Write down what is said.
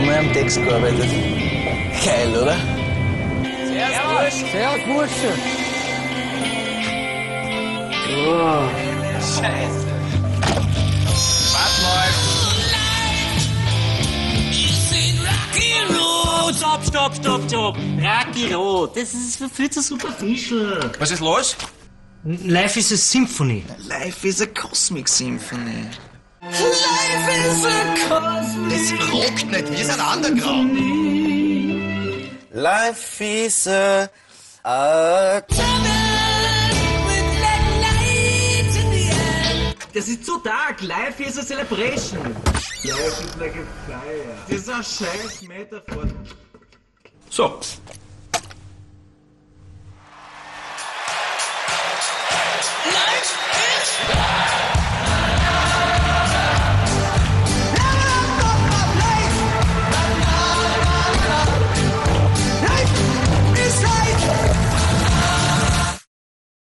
mal am Text gearbeitet. Geil, oder? Servus, Bursche. Scheiße. Warte mal. Stopp. Rocky Road, das ist viel zu superficial. Was ist los? Life is a Symphony. Life is a Cosmic Symphony. Life is a cosmic. Das rockt nicht, wir sind underground. Life is a Das ist zu dark. Life is a celebration. Life is like a fire. Das ist ein scheiß Metaphor. So,